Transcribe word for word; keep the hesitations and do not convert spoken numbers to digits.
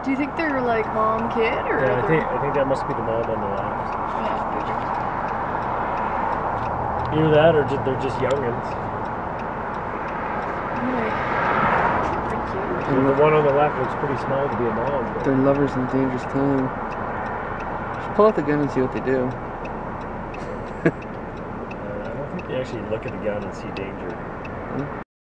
Do you think they're like mom kid or? Yeah, I think I think that must be the mom on the left. Yeah. Either that or just, they're just youngins. Right. Pretty cute. And the one on the left looks pretty small to be a mom. But... They're lovers in a dangerous time. Just pull out the gun and see what they do. uh, I don't think they actually look at the gun and see danger. Hmm?